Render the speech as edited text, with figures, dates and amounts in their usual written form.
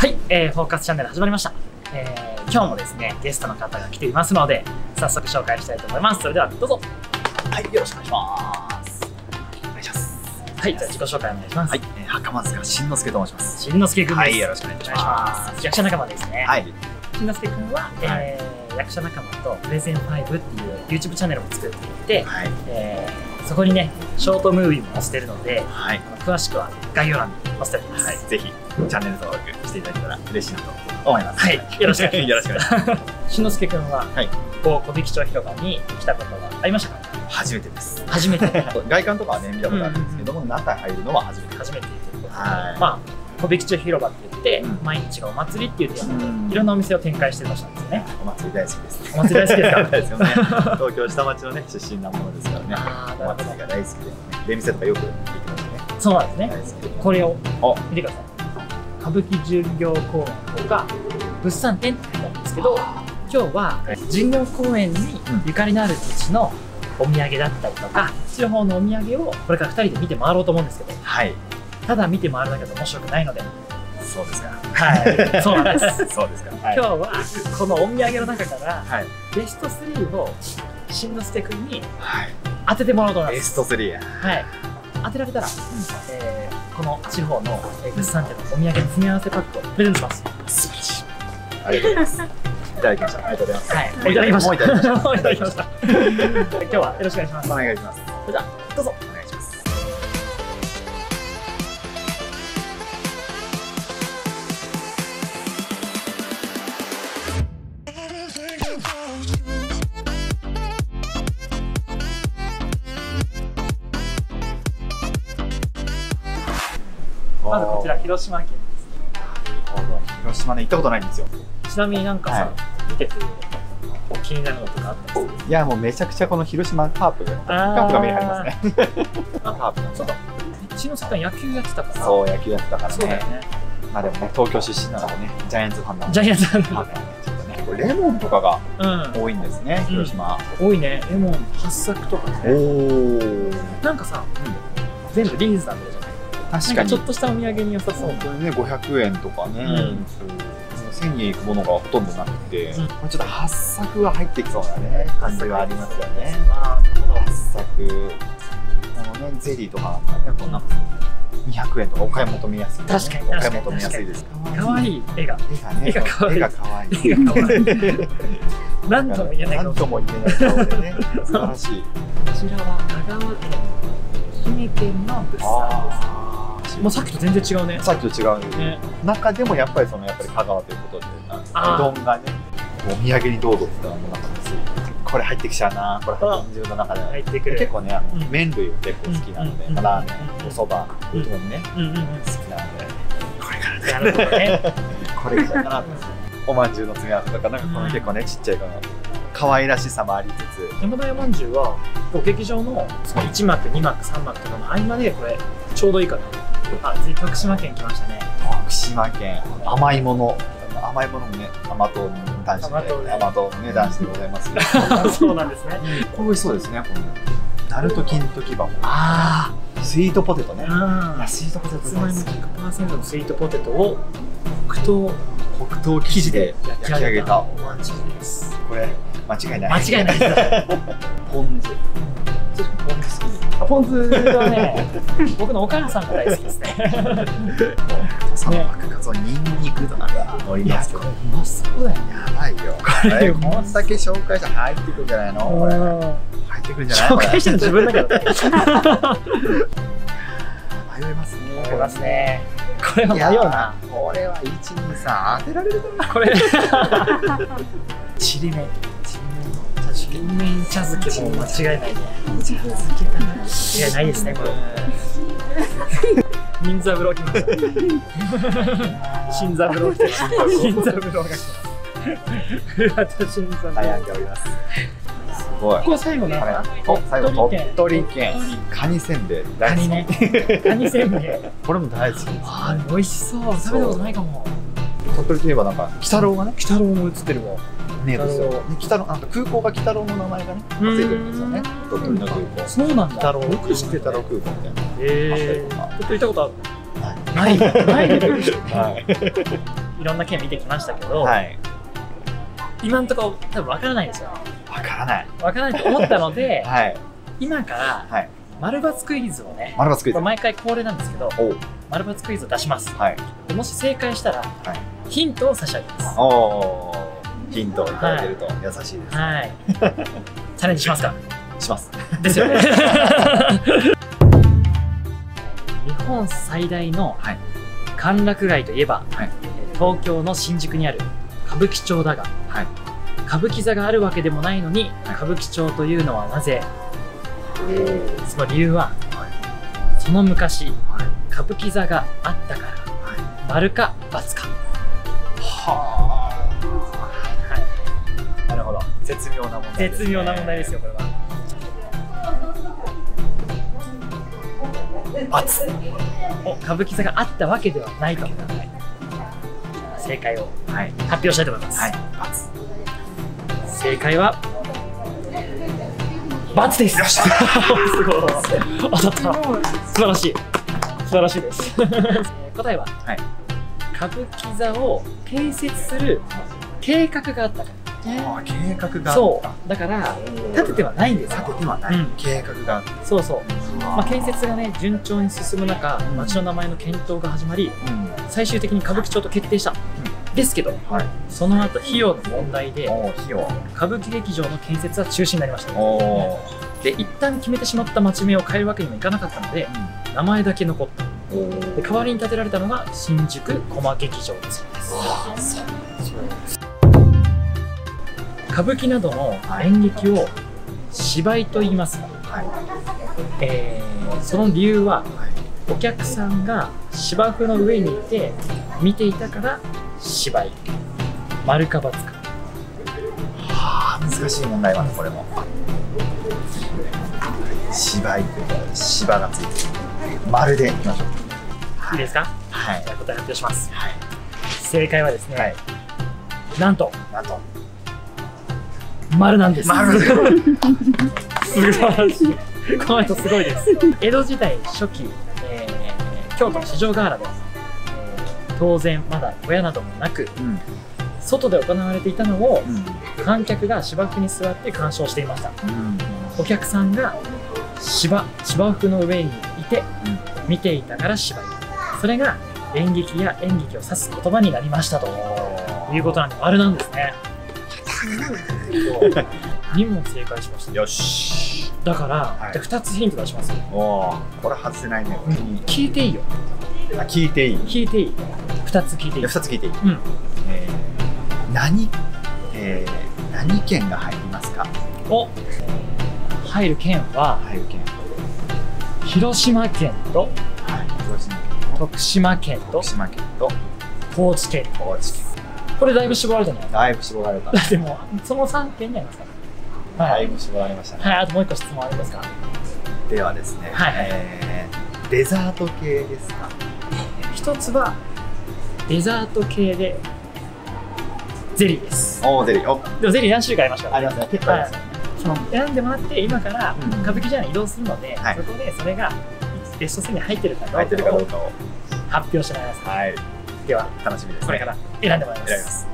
はい、フォーカスチャンネル始まりました。今日もですね、ゲストの方が来ていますので、早速紹介したいと思います。それではどうぞ。 はい、よろしくお願いします。お願いします。 はい、じゃあ自己紹介お願いします。 はい、袴塚慎之介と申します。 慎之介くんです。 はい、よろしくお願いします。 役者仲間ですね。 はい。 慎之介くんは、役者仲間とプレゼン5っていう YouTube チャンネルを作っていて、はい、そこにね、ショートムービーも載せてるので、はい、詳しくは概要欄に載せております。はい、ぜひチャンネル登録していただけたら嬉しいなと思います。はい、よろしくお願いします。よろしくお願いします。慎之介くんは、はい、小引町広場に来たことがありましたか？ 初めてです。 初めて。 外観とかはね見たことあるんですけども、中入るのは初めて。 初めてということで、まあ小引町広場って言って、毎日がお祭りっていうテーマでいろんなお店を展開してる場所なんですよね。 お祭り大好きです。 お祭り大好きですか？ ですよね。東京下町のね出身なものですからね。お祭りが大好きで、出店とかよく行ってますね。そうなんですね。これを見てください。歌舞伎巡業公園とか物産展って書いてあるんですけど、今日は巡業公園にゆかりのある土地のお土産だったりとか、地方のお土産をこれから2人で見て回ろうと思うんですけど、はい、ただ見て回るだけで面白くないので。そうですか。はい、そうなんです。そうですか。今日はこのお土産の中からベスト3を慎之介くんに当ててもらおうと思います。ベスト3。はい。当てられたら、この地方の物産展のお土産の詰め合わせパックをプレゼントします。素晴らしい。ありがとうございます。いただきました。ありがとうございます。はい。いただきました。もういただきました。もういただきました。今日はよろしくお願いします。お願いします。それではどうぞ。お願いします。まずこちら広島県ですね。なるほど。広島ね行ったことないんですよ。ちなみになんかさ、見てて気になるのとかあったんですか？いやもうめちゃくちゃこの広島カープが目に入りますね。カープ。そうだ。一之輔さん野球やってたから。そう野球やってたからね。そうだよね。まあでもね東京出身なのでねジャイアンツファンなので。ジャイアンツファンなのでちょっとねこれレモンとかが多いんですね広島。多いね。レモン八作とかね。おお。なんかさ全部リーズナブルじゃない。確かにちょっとしたお土産に良さそう。本当にね500円とかね、1000円いくものがほとんどなくて、ちょっと八作は入ってきそうなね感じはありますよね。八作このねゼリーとかなんかねこんな200円とかお買い求めやすい。確かにお買い求めやすいです。可愛い絵が絵が可愛い。絵が可愛い。なんとも言えない。なんとも言えない顔でね素晴らしい。こちらは香川県愛媛県の物産です。もうさっきと全然違うね。さっきと違うね。中でもやっぱり香川ということで、うどんがね、お土産にどうぞって言ったらもうなんかこれ入ってきちゃうな。これ自分の中で入ってくる。結構ね麺類を結構好きなので、ラーメン、お蕎麦、うどんね好きなので、これからなるほどね。これからかな。おまんじゅうの詰め合わせとかなんかこの結構ねちっちゃいかな。可愛らしさもありつつ、山田屋まんじゅうは劇場の1幕2幕3幕とかの合間でこれちょうどいいかな。あ、次徳島県来ましたね。徳島県甘いものもね甘党男子で甘党のね男子でございます。そうなんですね。これ美味しそうですね。このナルト金時葉もスイートポテトね。スイートポテトつまみも 100% のスイートポテトを黒糖生地で焼き上げたおまんじゅうです。これ間違いない。間違いないです。ポン酢。ポン酢好き。ポン酢はね、僕のお母さんが大好きですね。その爆カツオニンニクとか乗りますけど、うまそうだよね。やばいよ。これこんだけ紹介したら入ってくるんじゃないの？入ってくるんじゃない？紹介したの自分だけどね。迷いますね。迷いますね。これは迷うな。これは1、2、3当てられるかな。これ。ちりめん。ちりめん茶漬けも間違いないね。茶漬けかな。間違いないですねこれ。新三郎来ました。新三郎来てます。新三郎が来てます。古畑新三郎。悩んでおります。すごい。ここ最後なんか。最後鳥取県。カニせんべい。カニね。カニせんべい。これも大好きです。ああ美味しそう。食べたことないかも。鳥取といえばなんか鬼太郎がね。鬼太郎も映ってるわ。ねですよ。空港が鬼太郎の名前がねついてるんですよね。鳥取の空港。そうなんだ。鬼太郎空港みたいな。鳥取行ったことある？ ないレベルでいろんな県見てきましたけど、今のところ多分分からないですよ。 分からないと思ったので、今から丸×クイズをね、毎回恒例なんですけど、丸×クイズを出します。もし正解したらヒントを差し上げます。 ヒントをいただけると優しいです。チャレンジしますか？ します。 ですよね。日本最大の歓楽街といえば、東京の新宿にある歌舞伎町だが、歌舞伎座があるわけでもないのに、歌舞伎町というのはなぜ？その理由は、その昔、歌舞伎座があったから、丸か×か。 なるほど。絶妙な問題ですね。 絶妙な問題ですよ、これは。歌舞伎座があったわけではないと。正解を発表したいと思います。正解は×です。すごい。当たった。素晴らしい。素晴らしいです。答えは、歌舞伎座を建設する計画があったから。 計画があった。 そう。だから建ててはないんですよ。 建ててはない。計画があった。 そうそう。建設がね順調に進む中、町の名前の検討が始まり、最終的に歌舞伎町と決定した。ですけど、その後費用の問題で歌舞伎劇場の建設は中止になりました。で一旦決めてしまった町名を変えるわけにもいかなかったので、名前だけ残った。で代わりに建てられたのが新宿コマ劇場だそうです。歌舞伎などの演劇を芝居と言いますが、その理由は、お客さんが芝生の上にいて見ていたから芝居。丸か×か。 難しい問題はね、これも。芝居というか芝がついてる。丸でいきましょう。 いいですか？じゃあ答え発表します。正解はですね、なんと丸なんです。丸。素晴らしい。この人すごいです。江戸時代初期、京都の四条河原で、当然まだ小屋などもなく、外で行われていたのを、観客が芝生に座って鑑賞していました。お客さんが芝生の上にいて見ていたから芝居。それが演劇や演劇を指す言葉になりましたということなんで、丸なんですね。2問正解しました。 よし。 だから、じゃあ2つヒント出しますよ。 これ外せないね。 聞いていいよ。 聞いていい。 聞いていい。2つ聞いていい。 2つ聞いていい。何県が入りますか？ 入る県は広島県と徳島県と高知県。これだいぶ絞られたんじゃないですか？ だいぶ絞られた。 でもその3県になりますか？ だいぶ絞られましたね。 あともう1個質問あるんですか？ ではですね、デザート系ですか？ 一つはデザート系でゼリーです。 ゼリー。 でもゼリー何種類かありましたから。 ありますね。結構ありますね。 その選んでもらって今から歌舞伎町に移動するので、そこでそれがベスト3に入ってるかどうかを発表してもらいます。では楽しみです。これから選んでもらいます。